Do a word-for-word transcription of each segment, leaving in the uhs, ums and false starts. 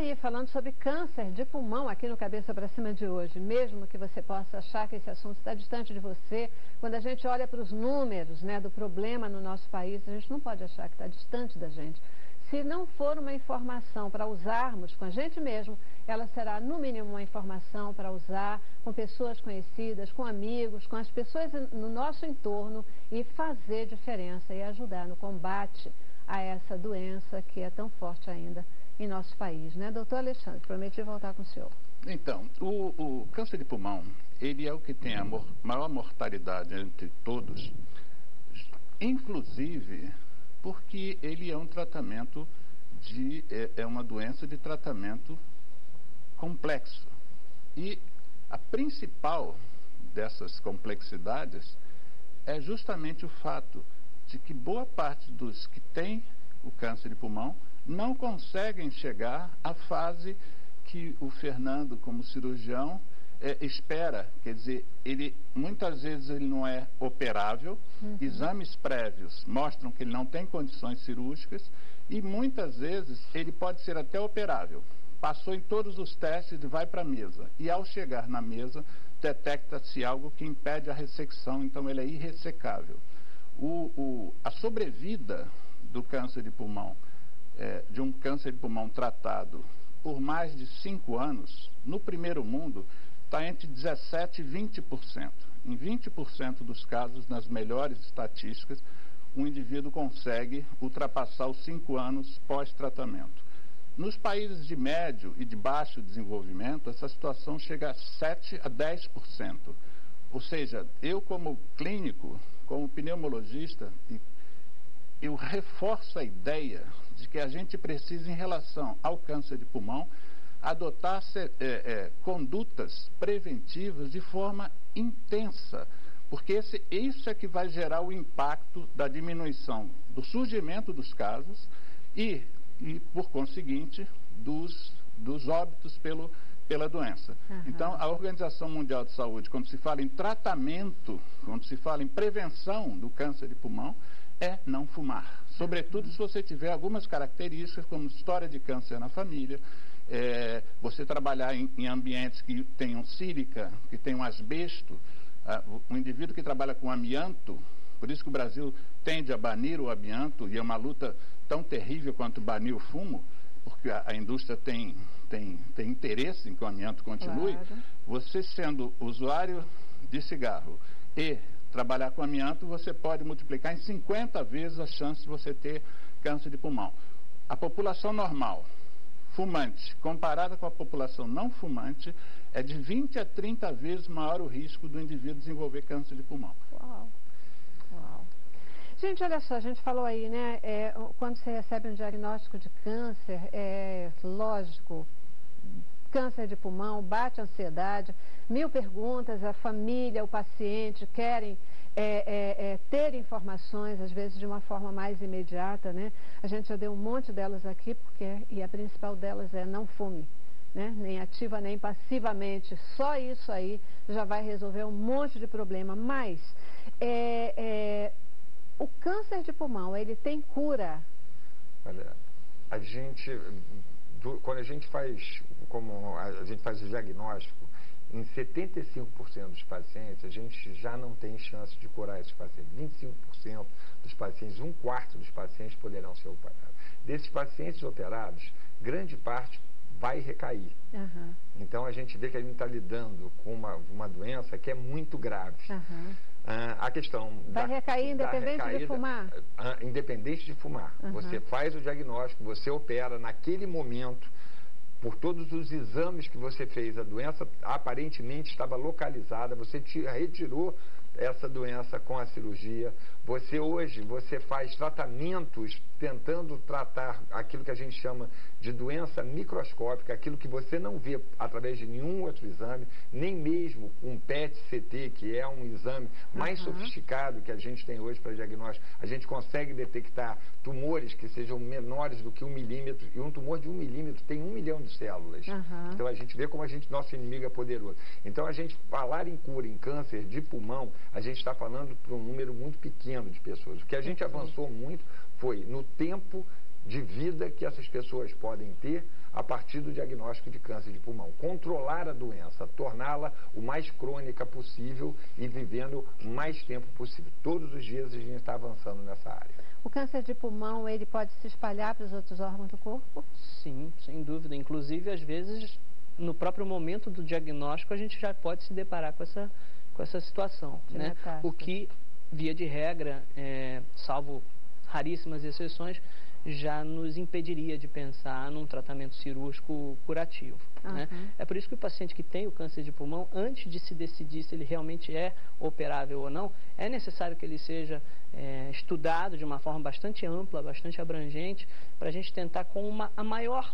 aí, falando sobre câncer de pulmão aqui no Cabeça para Cima de hoje. Mesmo que você possa achar que esse assunto está distante de você, quando a gente olha para os números, né, do problema no nosso país, a gente não pode achar que está distante da gente. Se não for uma informação para usarmos com a gente mesmo, ela será, no mínimo, uma informação para usar com pessoas conhecidas, com amigos, com as pessoas no nosso entorno e fazer diferença e ajudar no combate a essa doença que é tão forte ainda em nosso país, né? Doutor Alexandre, prometi voltar com o senhor. Então, o, o câncer de pulmão, ele é o que tem a mor maior mortalidade entre todos, inclusive porque ele é um tratamento de, é, é uma doença de tratamento complexo. E a principal dessas complexidades é justamente o fato de que boa parte dos que têm o câncer de pulmão não conseguem chegar à fase que o Fernando, como cirurgião, é, espera. Quer dizer, ele, muitas vezes ele não é operável, uhum. Exames prévios mostram que ele não tem condições cirúrgicas e muitas vezes ele pode ser até operável. Passou em todos os testes e vai para a mesa. E ao chegar na mesa, detecta-se algo que impede a ressecção, então ele é irressecável. O, o, a sobrevida do câncer de pulmão, é, de um câncer de pulmão tratado por mais de cinco anos, no primeiro mundo, está entre dezessete e vinte por cento. Em vinte por cento dos casos, nas melhores estatísticas, o indivíduo consegue ultrapassar os cinco anos pós-tratamento. Nos países de médio e de baixo desenvolvimento, essa situação chega a sete a dez por cento. Ou seja, eu como clínico, como pneumologista, eu reforço a ideia de que a gente precisa, em relação ao câncer de pulmão, adotar é, é, condutas preventivas de forma intensa, porque esse, isso é que vai gerar o impacto da diminuição do surgimento dos casos e, e por conseguinte, dos, dos óbitos pelo, pela doença. Uhum. Então, a Organização Mundial de Saúde, quando se fala em tratamento, quando se fala em prevenção do câncer de pulmão, é não fumar. Sobretudo uhum. se você tiver algumas características, como história de câncer na família, é, você trabalhar em, em ambientes que tenham sílica, que tenham asbesto, uh, o indivíduo que trabalha com amianto, por isso que o Brasil tende a banir o amianto, e é uma luta tão terrível quanto banir o fumo, porque a, a indústria tem, tem, tem interesse em que o amianto continue. Claro. Você sendo usuário de cigarro e trabalhar com amianto, você pode multiplicar em cinquenta vezes a chance de você ter câncer de pulmão. A população normal, fumante, comparada com a população não fumante, é de vinte a trinta vezes maior o risco do indivíduo desenvolver câncer de pulmão. Uau! Uau! Gente, olha só, a gente falou aí, né, é, quando você recebe um diagnóstico de câncer, é lógico, câncer de pulmão, bate a ansiedade, mil perguntas, a família, o paciente querem é, é, é, ter informações, às vezes de uma forma mais imediata, né? A gente já deu um monte delas aqui, porque, e a principal delas é não fume, né? Nem ativa nem passivamente, só isso aí já vai resolver um monte de problema, mas é, é, o câncer de pulmão, ele tem cura? Olha, a gente, do, quando a gente faz, como a gente faz o diagnóstico, em setenta e cinco por cento dos pacientes, a gente já não tem chance de curar esses pacientes. vinte e cinco por cento dos pacientes, um quarto dos pacientes poderão ser operados. Desses pacientes operados, grande parte vai recair. Uhum. Então, a gente vê que a gente está lidando com uma, uma doença que é muito grave. Uhum. Ah, a questão... Vai da, recair independente da recaída, de fumar? Ah, independente de fumar. Uhum. Você faz o diagnóstico, você opera naquele momento. Por todos os exames que você fez, a doença aparentemente estava localizada, você tira, retirou essa doença com a cirurgia. Você hoje, você faz tratamentos tentando tratar aquilo que a gente chama de doença microscópica, aquilo que você não vê através de nenhum outro exame, nem mesmo um P E T C T, que é um exame mais uhum. sofisticado que a gente tem hoje para diagnóstico. A gente consegue detectar tumores que sejam menores do que um milímetro, e um tumor de um milímetro tem um milhão de células. Uhum. Então a gente vê como a gente, nosso inimigo é poderoso. Então a gente falar em cura, em câncer de pulmão, a gente está falando para um número muito pequeno de pessoas. O que a gente avançou muito foi no tempo de vida que essas pessoas podem ter a partir do diagnóstico de câncer de pulmão. Controlar a doença, torná-la o mais crônica possível e vivendo o mais tempo possível. Todos os dias a gente está avançando nessa área. O câncer de pulmão, ele pode se espalhar para os outros órgãos do corpo? Sim, sem dúvida. Inclusive, às vezes, no próprio momento do diagnóstico, a gente já pode se deparar com essa, com essa situação, né? O que, via de regra, é, salvo raríssimas exceções, já nos impediria de pensar num tratamento cirúrgico curativo. Uhum. Né? É por isso que o paciente que tem o câncer de pulmão, antes de se decidir se ele realmente é operável ou não, é necessário que ele seja é, estudado de uma forma bastante ampla, bastante abrangente, para a gente tentar com uma, a maior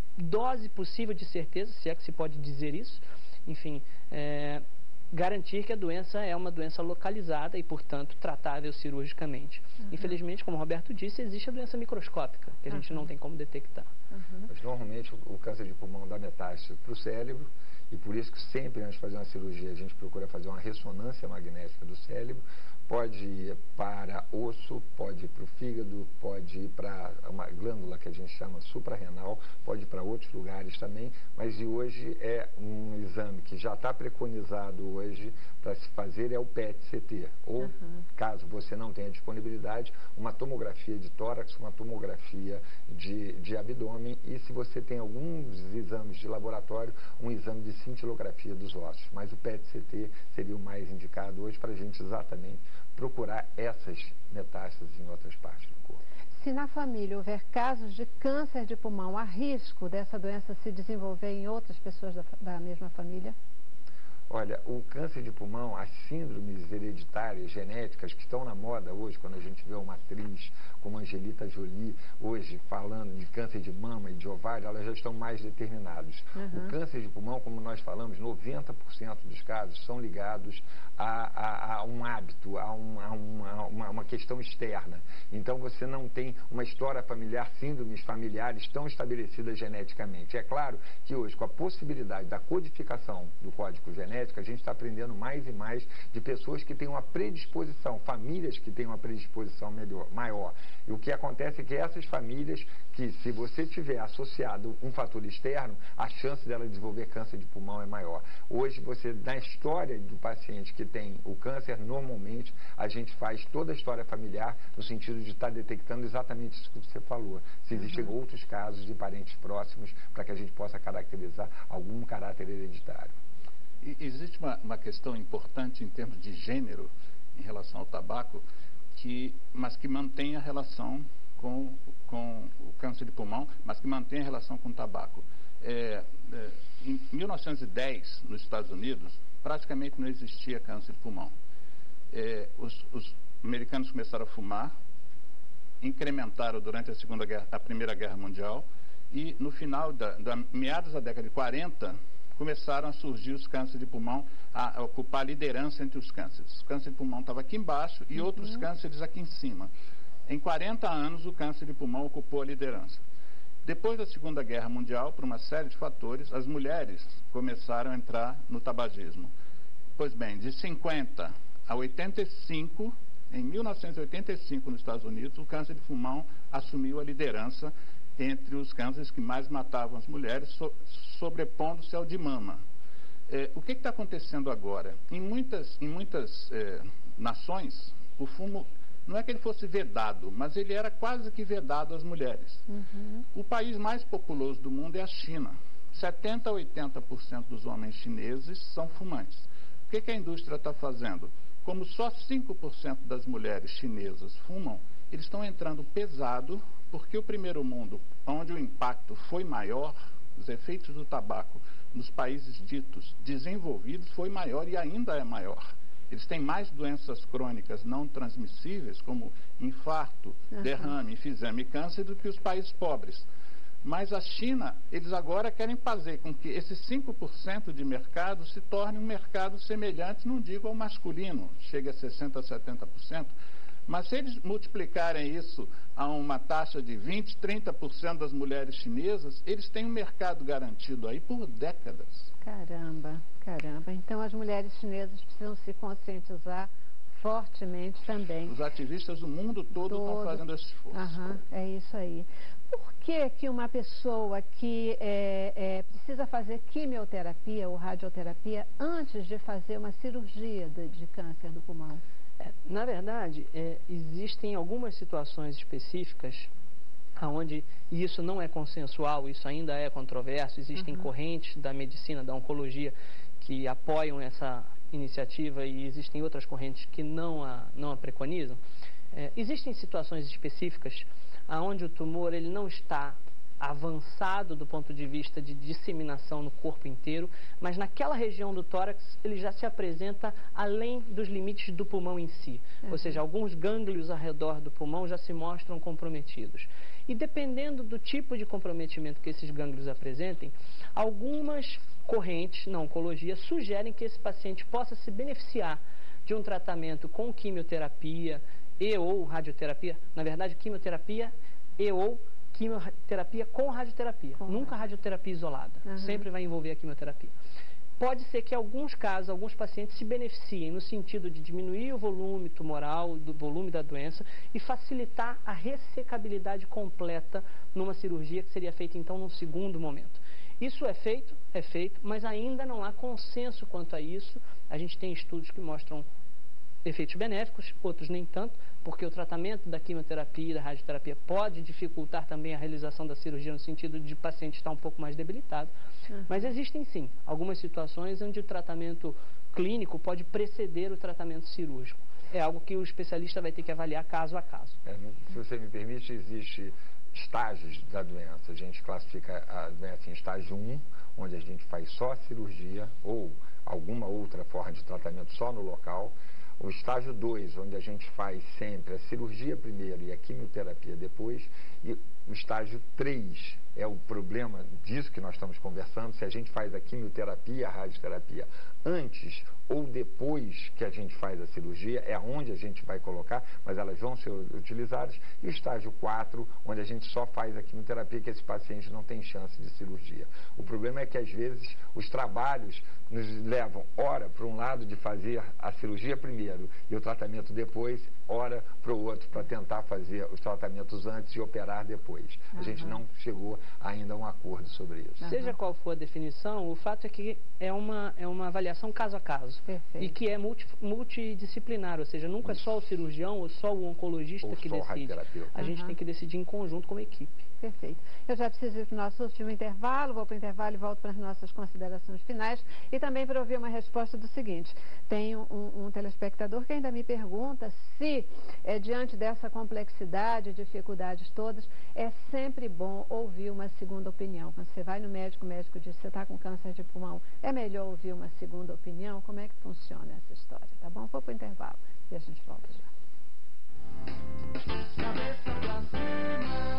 dose possível de certeza, se é que se pode dizer isso, enfim, é, garantir que a doença é uma doença localizada e, portanto, tratável cirurgicamente. Uhum. Infelizmente, como o Roberto disse, existe a doença microscópica, que a gente uhum. não tem como detectar. Uhum. Mas, normalmente, o, o câncer de pulmão dá metástase para o cérebro, e por isso que sempre, antes de fazer uma cirurgia, a gente procura fazer uma ressonância magnética do cérebro. Pode ir para osso, pode ir para o fígado, pode ir para uma glândula que a gente chama suprarrenal, pode ir para outros lugares também, mas e hoje é um exame que já está preconizado hoje para se fazer, é o P E T C T, ou, uhum. caso você não tenha disponibilidade, uma tomografia de tórax, uma tomografia de, de abdômen, e se você tem alguns exames de laboratório, um exame de cintilografia dos ossos, mas o P E T C T seria o mais indicado hoje para a gente exatamente procurar essas metástases em outras partes do corpo. Se na família houver casos de câncer de pulmão, há risco dessa doença se desenvolver em outras pessoas da, da mesma família? Olha, o câncer de pulmão, as síndromes hereditárias, genéticas, que estão na moda hoje, quando a gente vê uma atriz como Angelita Jolie, hoje falando de câncer de mama e de ovário, elas já estão mais determinadas. Uhum. O câncer de pulmão, como nós falamos, noventa por cento dos casos são ligados a, a, a um hábito, a, um, a uma, uma, uma questão externa. Então, você não tem uma história familiar, síndromes familiares tão estabelecidas geneticamente. É claro que hoje, com a possibilidade da codificação do código genético, a gente está aprendendo mais e mais de pessoas que têm uma predisposição, famílias que têm uma predisposição melhor, maior. E o que acontece é que essas famílias, que se você tiver associado um fator externo, a chance dela desenvolver câncer de pulmão é maior. Hoje, você, na história do paciente que tem o câncer, normalmente a gente faz toda a história familiar no sentido de estar detectando exatamente isso que você falou. Se existem uhum. outros casos de parentes próximos, para que a gente possa caracterizar algum caráter hereditário. E existe uma, uma questão importante em termos de gênero em relação ao tabaco, que, mas que mantém a relação com, com o câncer de pulmão, mas que mantém a relação com o tabaco. É, é, em mil novecentos e dez, nos Estados Unidos, praticamente não existia câncer de pulmão. É, os, os americanos começaram a fumar, incrementaram durante a, segunda guerra, a Primeira Guerra Mundial, e no final, da, da meados da década de quarenta, começaram a surgir os cânceres de pulmão, a, a ocupar a liderança entre os cânceres. O câncer de pulmão estava aqui embaixo e uhum. outros cânceres aqui em cima. Em quarenta anos, o câncer de pulmão ocupou a liderança. Depois da Segunda Guerra Mundial, por uma série de fatores, as mulheres começaram a entrar no tabagismo. Pois bem, de cinquenta a oitenta e cinco, em mil novecentos e oitenta e cinco, nos Estados Unidos, o câncer de pulmão assumiu a liderança entre os cânceres que mais matavam as mulheres, so, sobrepondo-se ao de mama. É, o que está acontecendo agora? Em muitas, em muitas é, nações, o fumo, não é que ele fosse vedado, mas ele era quase que vedado às mulheres. Uhum. O país mais populoso do mundo é a China. setenta a oitenta por cento dos homens chineses são fumantes. O que, que a indústria está fazendo? Como só cinco por cento das mulheres chinesas fumam, eles estão entrando pesado, porque o primeiro mundo, onde o impacto foi maior, os efeitos do tabaco nos países ditos desenvolvidos foi maior e ainda é maior. Eles têm mais doenças crônicas não transmissíveis, como infarto, uhum. derrame, enfisema e câncer, do que os países pobres. Mas a China, eles agora querem fazer com que esses cinco por cento de mercado se torne um mercado semelhante, não digo ao masculino, chega a sessenta por cento, setenta por cento, mas se eles multiplicarem isso a uma taxa de vinte, trinta por cento das mulheres chinesas, eles têm um mercado garantido aí por décadas. Caramba, caramba. Então as mulheres chinesas precisam se conscientizar fortemente também. Os ativistas do mundo todo estão todo. fazendo esse esforço. Aham, é isso aí. Por que que uma pessoa que é, é, precisa fazer quimioterapia ou radioterapia antes de fazer uma cirurgia de, de câncer do pulmão? É, na verdade, é, existem algumas situações específicas onde isso não é consensual, isso ainda é controverso, existem uhum. correntes da medicina, da oncologia, que apoiam essa iniciativa e existem outras correntes que não a, não a preconizam. É, existem situações específicas onde o tumor ele não está avançado do ponto de vista de disseminação no corpo inteiro, mas naquela região do tórax ele já se apresenta além dos limites do pulmão em si. Uhum. Ou seja, alguns gânglios ao redor do pulmão já se mostram comprometidos. E dependendo do tipo de comprometimento que esses gânglios apresentem, algumas correntes na oncologia sugerem que esse paciente possa se beneficiar de um tratamento com quimioterapia e ou radioterapia. Na verdade, quimioterapia e ou quimioterapia com radioterapia, com nunca radioterapia isolada, uhum. sempre vai envolver a quimioterapia. Pode ser que em alguns casos, alguns pacientes se beneficiem no sentido de diminuir o volume tumoral, do volume da doença e facilitar a ressecabilidade completa numa cirurgia que seria feita então num segundo momento. Isso é feito, é feito, mas ainda não há consenso quanto a isso. A gente tem estudos que mostram efeitos benéficos, outros nem tanto, porque o tratamento da quimioterapia e da radioterapia pode dificultar também a realização da cirurgia no sentido de o paciente estar um pouco mais debilitado. Uhum. Mas existem sim algumas situações onde o tratamento clínico pode preceder o tratamento cirúrgico. É algo que o especialista vai ter que avaliar caso a caso. É, se você me permite, existe estágios da doença. A gente classifica a doença em estágio um, onde a gente faz só a cirurgia ou alguma outra forma de tratamento só no local. O estágio dois, onde a gente faz sempre a cirurgia primeiro e a quimioterapia depois. E o estágio três é o problema disso que nós estamos conversando, se a gente faz a quimioterapia e a radioterapia antes ou depois que a gente faz a cirurgia, é onde a gente vai colocar, mas elas vão ser utilizadas. E o estágio quatro, onde a gente só faz a quimioterapia, que esse paciente não tem chance de cirurgia. O problema é que, às vezes, os trabalhos nos levam, ora, para um lado de fazer a cirurgia primeiro e o tratamento depois, ora para o outro, para tentar fazer os tratamentos antes e operar depois. Uhum. A gente não chegou ainda a um acordo sobre isso. Uhum. Seja qual for a definição, o fato é que é uma, é uma avaliação caso a caso. Perfeito. E que é multi, multidisciplinar, ou seja, nunca isso. é só o cirurgião ou só o oncologista ou que decide. A gente uhum. tem que decidir em conjunto como equipe. Perfeito. Eu já preciso ir para o nosso último intervalo, vou para o intervalo e volto para as nossas considerações finais e também para ouvir uma resposta do seguinte. Tem um, um telespectador que ainda me pergunta se, é, diante dessa complexidade, dificuldades todas, é sempre bom ouvir uma segunda opinião. Quando você vai no médico, o médico diz que você está com câncer de pulmão, é melhor ouvir uma segunda opinião? Como é que funciona essa história? Tá bom? Vou para o intervalo e a gente volta já. Cabeça pra cima.